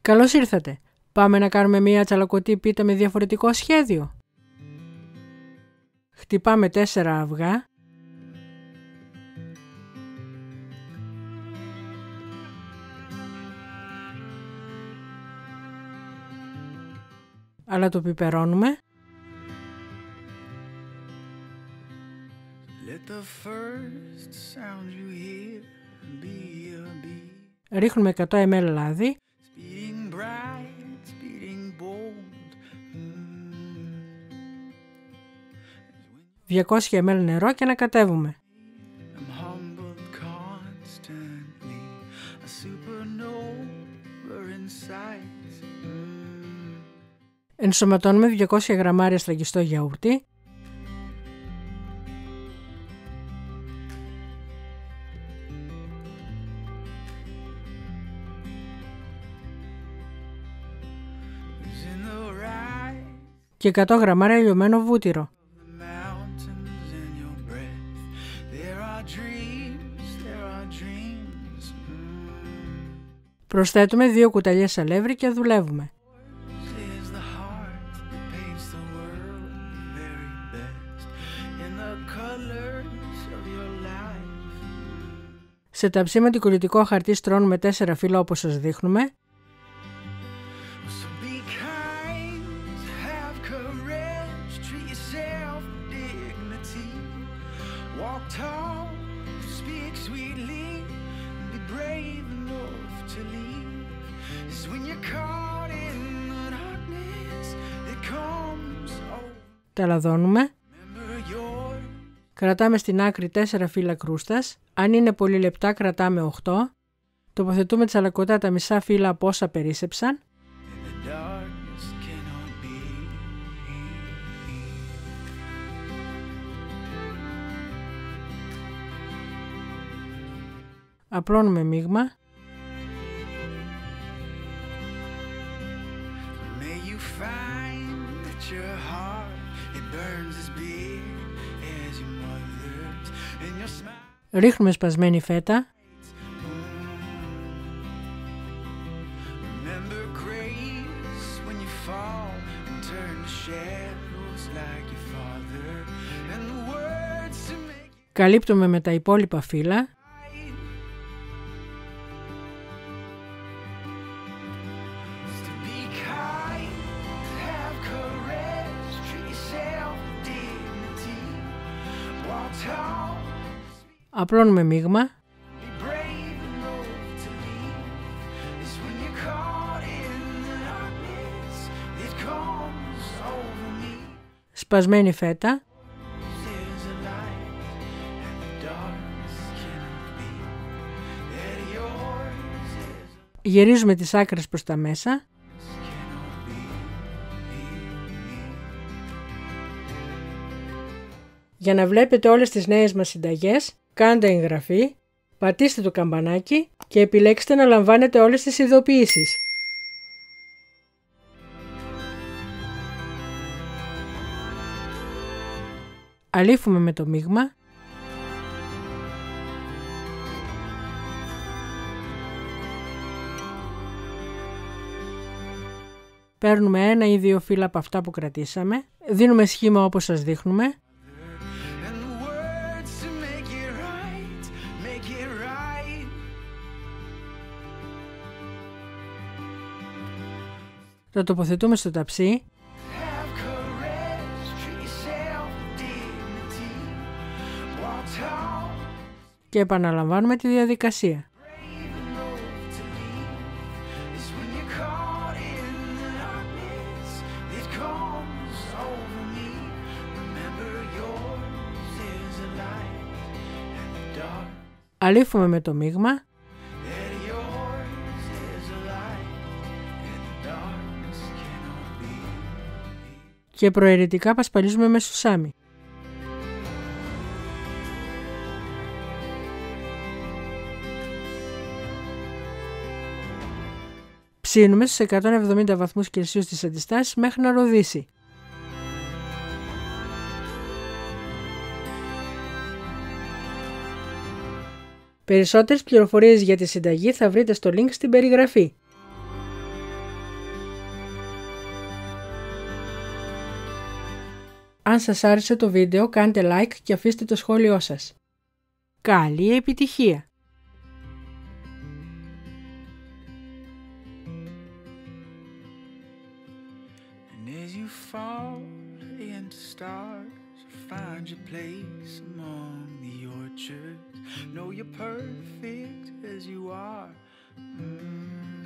Καλώς ήρθατε. Πάμε να κάνουμε μία τσαλακωτή πίτα με διαφορετικό σχέδιο. Χτυπάμε 4 αυγά. Αλλά το πιπερώνουμε. Ρίχνουμε 100 ml λάδι. 200 ml νερό και ανακατεύουμε. Ενσωματώνουμε 200 γραμμάρια σφραγιστό γιαούρτι. Και 100 γραμμάρια λιωμένο βούτυρο. Προσθέτουμε 2 κουταλιές αλεύρι και δουλεύουμε. Σε ταψί με τικουρητικό χαρτί στρώνουμε 4 φύλλα όπως σας δείχνουμε. Τα λαδώνουμε. Κρατάμε στην άκρη 4 φύλλα κρούστας. Αν είναι πολύ λεπτά κρατάμε 8. Τοποθετούμε τσαλακωτά τα μισά φύλλα από όσα περίσσεψαν. Απλώνουμε μείγμα. Ρίχνουμε σπασμένη φέτα. Καλύπτουμε με τα υπόλοιπα φύλλα. Απλώνουμε μείγμα. Σπασμένη φέτα. Γυρίζουμε τις άκρες προς τα μέσα. Για να βλέπετε όλες τις νέες μας συνταγές, κάντε εγγραφή, πατήστε το καμπανάκι και επιλέξτε να λαμβάνετε όλες τις ειδοποιήσεις. Αλήφουμε με το μείγμα. Παίρνουμε 1 ή 2 φύλλα από αυτά που κρατήσαμε. Δίνουμε σχήμα όπως σας δείχνουμε. Το τοποθετούμε στο ταψί. Και επαναλαμβάνουμε τη διαδικασία. Αλήφουμε με το μείγμα. Και προαιρετικά πασπαλίζουμε με σουσάμι. Ψήνουμε στους 170 βαθμούς Κελσίου στις αντιστάσεις μέχρι να ροδίσει. Περισσότερες πληροφορίες για τη συνταγή θα βρείτε στο link στην περιγραφή. Αν σας άρεσε το βίντεο, κάντε like και αφήστε το σχόλιο σας. Καλή επιτυχία! As you fall into stars, find your place among the orchards. Know you're perfect as you are.